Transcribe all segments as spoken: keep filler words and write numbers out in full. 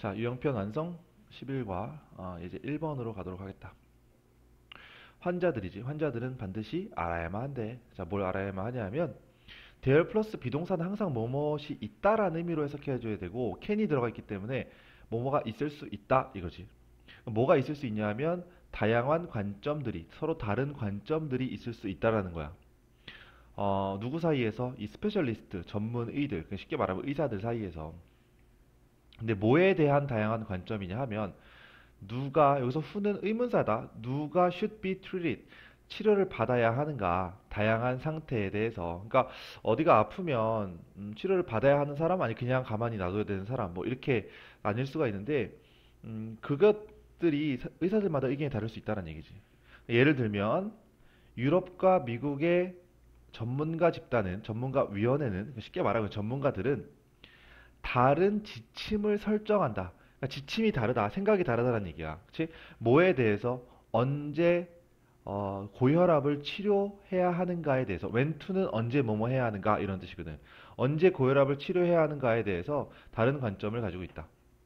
자, 유형편 완성 십일 과 어, 이제 일 번으로 가도록 하겠다. 환자들이지. 환자들은 반드시 알아야만 한대. 자, 뭘 알아야만 하냐면 대열 플러스 비동사는 항상 뭐뭇이 있다라는 의미로 해석해줘야 되고 캔이 들어가 있기 때문에 뭐뭐가 있을 수 있다 이거지. 뭐가 있을 수 있냐면 다양한 관점들이 서로 다른 관점들이 있을 수 있다라는 거야. 어, 누구 사이에서? 이 스페셜리스트, 전문의들, 쉽게 말하면 의사들 사이에서. 근데 뭐에 대한 다양한 관점이냐 하면 누가 여기서 who는 의문사다. 누가 should be treated 치료를 받아야 하는가 다양한 상태에 대해서 그러니까 어디가 아프면 음, 치료를 받아야 하는 사람 아니 그냥 가만히 놔둬야 되는 사람 뭐 이렇게 나뉠 수가 있는데 음, 그것들이 사- 의사들마다 의견이 다를 수 있다는 얘기지. 예를 들면 유럽과 미국의 전문가 집단은 전문가 위원회는 쉽게 말하면 전문가들은 다른 지침을 설정한다. 그러니까 지침이 다르다, 생각이 다르다는 얘기야. 그치? 뭐에 대해서 언제 어, 고혈압을 치료해야 하는가에 대해서 when to는 언제 뭐뭐 해야 하는가 이런 뜻이거든. 언제 고혈압을 치료해야 하는가에 대해서 다른 관점을 가지고 있다.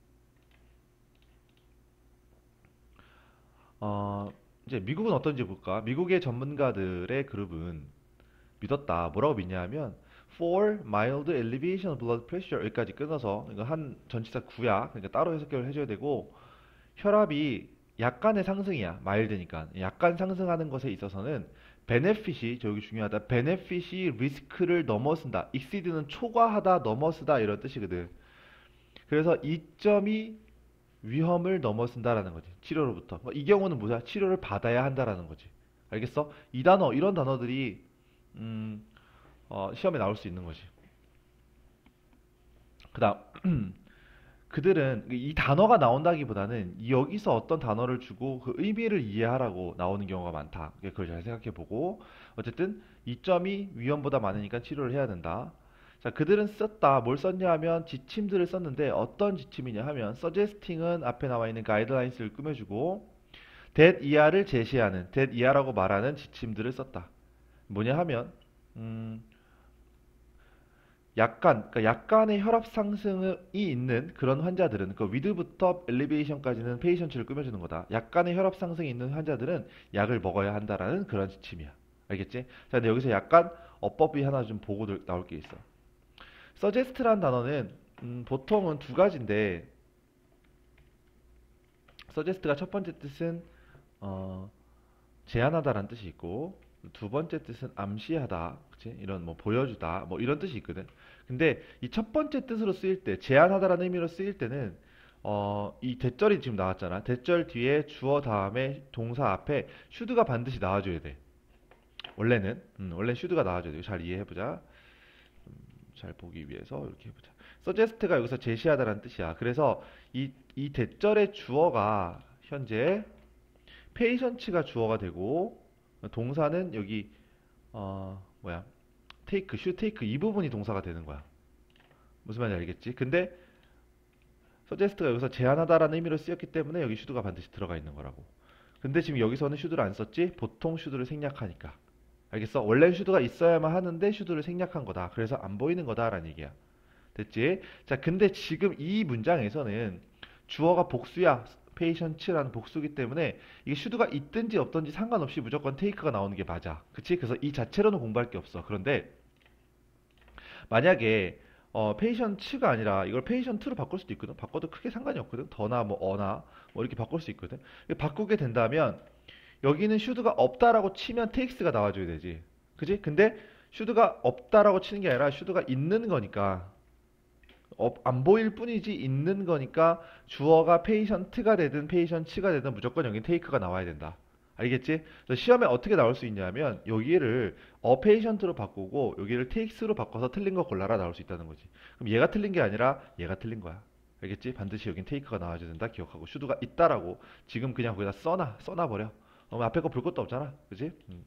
어, 이제 미국은 어떤지 볼까? 미국의 전문가들의 그룹은 믿었다. 뭐라고 믿냐면 for mild elevation of blood pressure 여기까지 끊어서 이거 한 전치사 구야. 그러니까 따로 해석을 해줘야 되고 혈압이 약간의 상승이야. 마일드니까. 약간 상승하는 것에 있어서는 베네핏이 저기 중요하다. 베네핏이 리스크를 넘어선다. exceed는 초과하다, 넘어서다 이런 뜻이거든. 그래서 이 점이 위험을 넘어선다라는 거지. 치료로부터. 뭐 이 경우는 뭐야? 치료를 받아야 한다라는 거지. 알겠어? 이 단어, 이런 단어들이 음, 어, 시험에 나올 수 있는 거지. 그다음 그들은 이 단어가 나온다기보다는 여기서 어떤 단어를 주고 그 의미를 이해하라고 나오는 경우가 많다. 그걸 잘 생각해 보고 어쨌든 이 점이 위험보다 많으니까 치료를 해야 된다. 자, 그들은 썼다. 뭘 썼냐 하면 지침들을 썼는데 어떤 지침이냐 하면 suggesting은 앞에 나와 있는 가이드라인스를 꾸며주고 that 이하를 제시하는 that 이하라고 말하는 지침들을 썼다. 뭐냐 하면 음, 약간, 그러니까 약간의 혈압 상승이 있는 그런 환자들은 그 위드부터 엘리베이션까지는 페이션츠를 꾸며주는 거다. 약간의 혈압 상승이 있는 환자들은 약을 먹어야 한다라는 그런 지침이야. 알겠지? 자, 근데 여기서 약간 어법이 하나 좀 보고 나올 게 있어. suggest란 단어는 음, 보통은 두 가지인데 suggest가 첫 번째 뜻은 어, 제안하다라는 뜻이 있고 두 번째 뜻은 암시하다, 그치? 이런 뭐 보여주다, 뭐 이런 뜻이 있거든. 근데 이 첫 번째 뜻으로 쓰일 때, 제안하다라는 의미로 쓰일 때는 어, 이 대절이 지금 나왔잖아. 대절 뒤에 주어 다음에 동사 앞에 should가 반드시 나와줘야 돼. 원래는 음, 원래 should가 나와줘야 돼. 잘 이해해보자. 잘 보기 위해서 이렇게 해보자. suggest가 여기서 제시하다라는 뜻이야. 그래서 이, 이 대절의 주어가 현재 patient가 주어가 되고 동사는 여기 어 뭐야 take, should take 이 부분이 동사가 되는 거야. 무슨 말인지 알겠지? 근데 suggest가 여기서 제안하다라는 의미로 쓰였기 때문에 여기 should가 반드시 들어가 있는 거라고. 근데 지금 여기서는 should를 안 썼지? 보통 should를 생략하니까. 알겠어? 원래 should가 있어야만 하는데 should를 생략한 거다. 그래서 안 보이는 거다라는 얘기야. 됐지? 자, 근데 지금 이 문장에서는 주어가 복수야. patient라는 복수기 때문에 이게 should가 있든지 없든지 상관없이 무조건 take가 나오는 게 맞아. 그치? 그래서 이 자체로는 공부할 게 없어. 그런데 만약에 어, patient가 아니라 이걸 patient로 바꿀 수도 있거든. 바꿔도 크게 상관이 없거든. 더나 뭐 어나 뭐 이렇게 바꿀 수 있거든. 바꾸게 된다면 여기는 should가 없다라고 치면 takes가 나와줘야 되지. 그치? 근데 should가 없다라고 치는 게 아니라 should가 있는 거니까 어, 안 보일 뿐이지 있는 거니까 주어가 patient가 되든 patient가 되든 무조건 여기 take가 나와야 된다. 알겠지? 그래서 시험에 어떻게 나올 수 있냐면 여기를 a patient로 바꾸고 여기를 takes로 바꿔서 틀린 거 골라라 나올 수 있다는 거지. 그럼 얘가 틀린 게 아니라 얘가 틀린 거야. 알겠지? 반드시 여긴 take가 나와줘야 된다. 기억하고 should가 있다라고 지금 그냥 거기다 써놔 써놔 버려. 어, 앞에 거 볼 것도 없잖아. 그지? 음.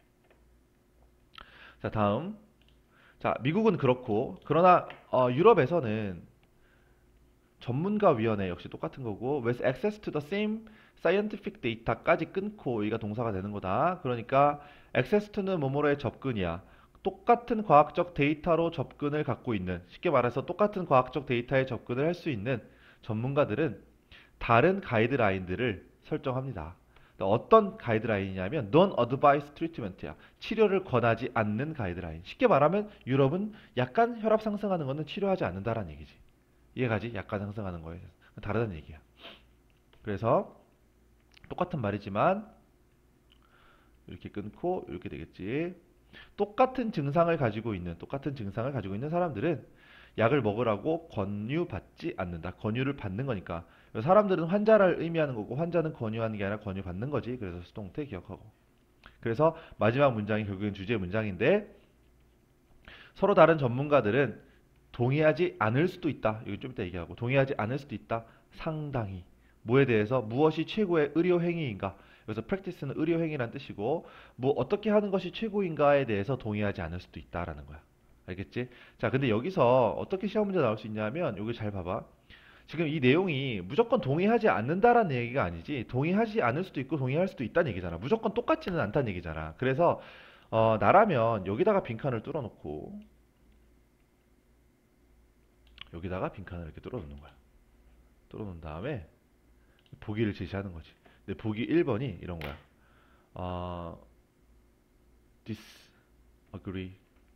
자, 다음. 자, 미국은 그렇고 그러나 어, 유럽에서는 전문가 위원회 역시 똑같은 거고 with access to the same scientific data까지 끊고 여기가 동사가 되는 거다. 그러니까 access to는 뭐뭐로의 접근이야. 똑같은 과학적 데이터로 접근을 갖고 있는 쉽게 말해서 똑같은 과학적 데이터에 접근을 할 수 있는 전문가들은 다른 가이드라인들을 설정합니다. 어떤 가이드라인이냐면 non-advised treatment야. 치료를 권하지 않는 가이드라인. 쉽게 말하면 유럽은 약간 혈압 상승하는 거는 치료하지 않는다라는 얘기지. 이해가지? 약간 상승하는 거에 다르다는 얘기야. 그래서 똑같은 말이지만 이렇게 끊고 이렇게 되겠지. 똑같은 증상을 가지고 있는 똑같은 증상을 가지고 있는 사람들은 약을 먹으라고 권유받지 않는다. 권유를 받는 거니까. 사람들은 환자를 의미하는 거고 환자는 권유하는 게 아니라 권유받는 거지. 그래서 수동태 기억하고. 그래서 마지막 문장이 결국엔 주제 문장인데 서로 다른 전문가들은 동의하지 않을 수도 있다. 이거 좀 이따 얘기하고 동의하지 않을 수도 있다. 상당히. 뭐에 대해서 무엇이 최고의 의료 행위인가? 그래서 practice는 의료 행위란 뜻이고 뭐 어떻게 하는 것이 최고인가에 대해서 동의하지 않을 수도 있다라는 거야. 알겠지? 자, 근데 여기서 어떻게 시험 문제 나올 수 있냐면 여기 잘 봐봐. 지금 이 내용이 무조건 동의하지 않는다라는 얘기가 아니지 동의하지 않을 수도 있고 동의할 수도 있다는 얘기잖아. 무조건 똑같지는 않다는 얘기잖아. 그래서 어, 나라면 여기다가 빈칸을 뚫어놓고 여기다가 빈칸을 이렇게 뚫어놓는 거야. 뚫어놓은 다음에 보기를 제시하는 거지. 근데 보기 일 번이 이런 거야. 어, disagree,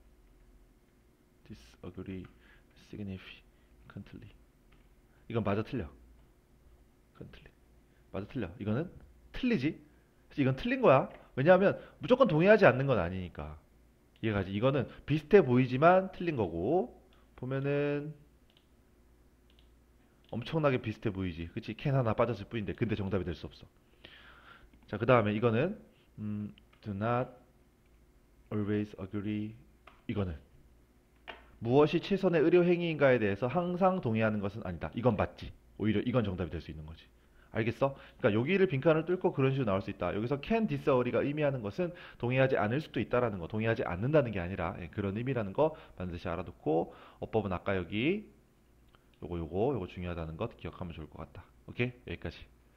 disagree significantly. 이건 맞아 틀려. 이건 틀리. 맞아 틀려. 이거는 틀리지. 이건 틀린 거야. 왜냐하면 무조건 동의하지 않는 건 아니니까. 이해가지? 이거는 비슷해 보이지만 틀린 거고 보면은 엄청나게 비슷해 보이지. 그치? 캔 하나 빠졌을 뿐인데 근데 정답이 될 수 없어. 자, 그 다음에 이거는 음, do not always agree. 이거는 무엇이 최선의 의료 행위인가에 대해서 항상 동의하는 것은 아니다. 이건 맞지. 오히려 이건 정답이 될 수 있는 거지. 알겠어? 그러니까 여기를 빈칸을 뚫고 그런 식으로 나올 수 있다. 여기서 can disagree가 의미하는 것은 동의하지 않을 수도 있다라는 거. 동의하지 않는다는 게 아니라 예, 그런 의미라는 거 반드시 알아두고 어법은 아까 여기 요거 요거 요거 중요하다는 것 기억하면 좋을 것 같다. 오케이? 여기까지.